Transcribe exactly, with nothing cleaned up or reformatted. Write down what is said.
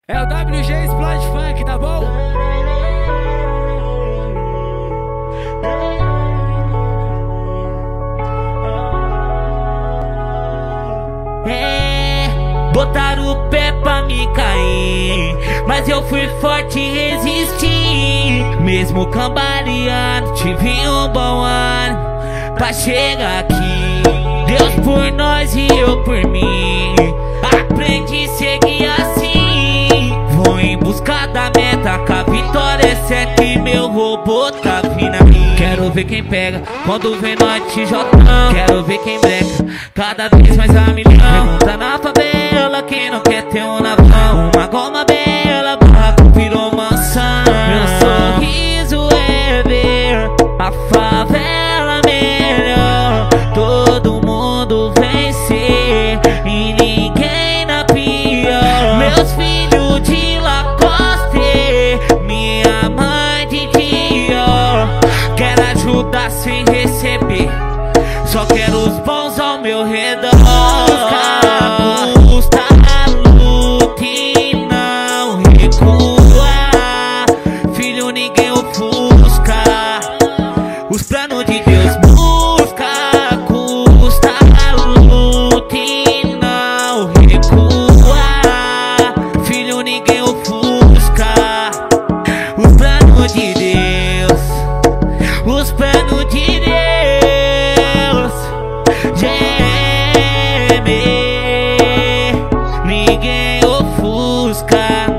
É o W G Explode Funk, tá bom? É, botaram o pé pra me cair, mas eu fui forte e resisti. Mesmo cambaleando, tive um bom ano pra chegar aqui. Deus por nós e eu por mim, aprendi a seguir assim. Vou em busca da meta, que a vitória é certa e meu robô tá vindo a mim. Quero ver quem pega quando vem nós T J. Quero ver quem breca cada vez mais a milhão. Pergunta na favela quem não quer ter um navão. Uma goma bela, barraco virou mansão. Meu sorriso é ver a favela melhor, todo mundo vencer e ninguém na pior. Meus filhos de Lacoste, minha mãe de Dior. Quero ajudar sem receber, só quero os bons ao meu redor. Busca a luta e não recua, filho, ninguém ofusca os planos de Deus. Busca, custa a luta e não recua, filho, ninguém ofusca os planos de Deus. Os planos de Deus, geme, ninguém ofusca.